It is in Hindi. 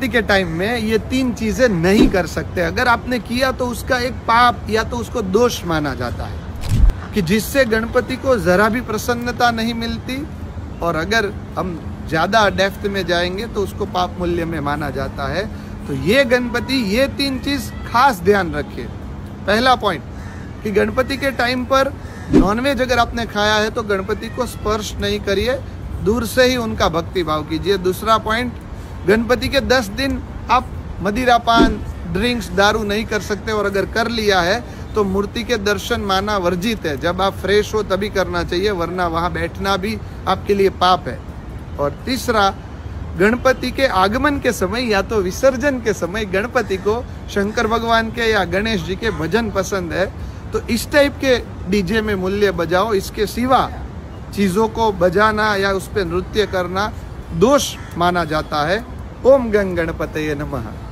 के टाइम में ये 3 चीजें नहीं कर सकते। अगर आपने किया तो उसका एक पाप या तो उसको दोष माना जाता है कि जिससे गणपति को जरा भी प्रसन्नता नहीं मिलती, और अगर हम ज्यादा डेप्थ में जाएंगे तो उसको पाप मूल्य में माना जाता है। तो ये गणपति ये 3 चीज खास ध्यान रखिए। पहला पॉइंट कि गणपति के टाइम पर नॉनवेज अगर आपने खाया है तो गणपति को स्पर्श नहीं करिए, दूर से ही उनका भक्ति भाव कीजिए। दूसरा पॉइंट, गणपति के 10 दिन आप मदिरापान, ड्रिंक्स, दारू नहीं कर सकते, और अगर कर लिया है तो मूर्ति के दर्शन माना वर्जित है। जब आप फ्रेश हो तभी करना चाहिए, वरना वहां बैठना भी आपके लिए पाप है। और तीसरा, गणपति के आगमन के समय या तो विसर्जन के समय गणपति को शंकर भगवान के या गणेश जी के भजन पसंद है, तो इस टाइप के डीजे में मूल्य बजाओ। इसके सिवा चीजों को बजाना या उस पर नृत्य करना दोष माना जाता है। ओम गंग गणपतये नमः।